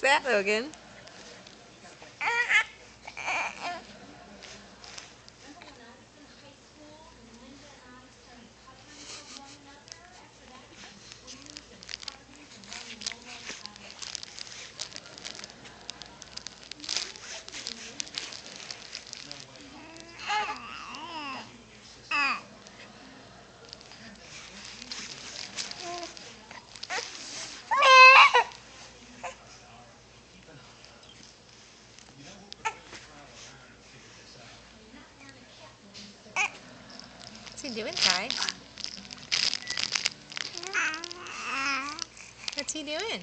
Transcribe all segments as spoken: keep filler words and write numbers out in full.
that, Logan? What's he doing, Ty? What's he doing?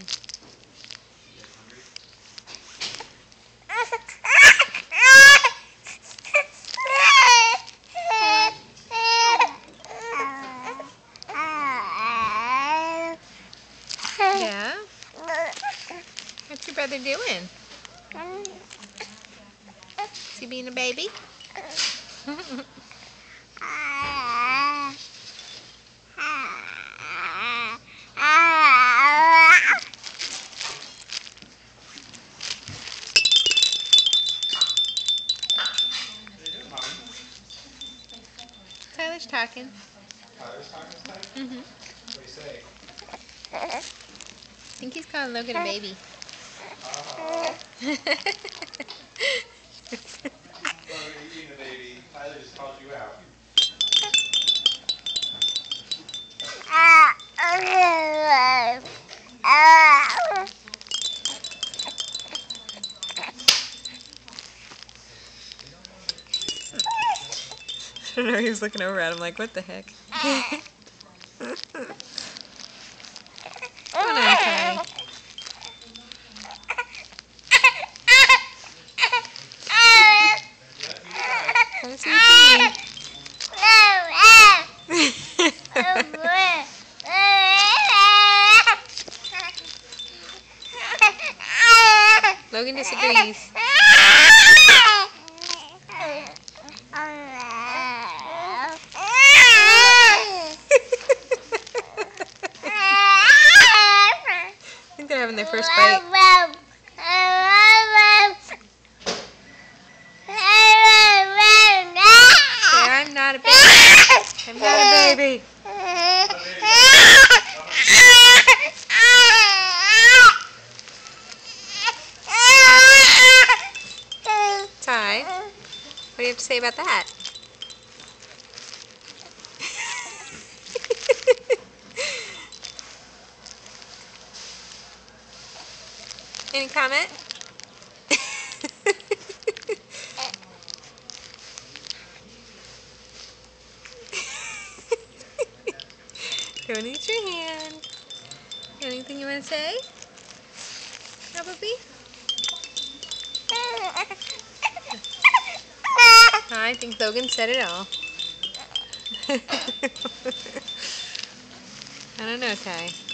Yeah? What's your brother doing? Is he being a baby? Tyler's talking. Tyler's talking to Ty? Mm-hmm. What do you say? I think he's calling Logan a baby. Uh-huh. Logan, you being a baby. Tyler just called you out. I don't know, he's looking over at him like, what the heck? Come on, Ty. Let us see what you need. Logan disagrees. I think they're having their first fight. Yeah, I'm not a baby. I'm not a baby. Ty, what do you have to say about that? Any comment? Don't eat your hand. Anything you want to say? Probably? I think Logan said it all. I don't know, Ty.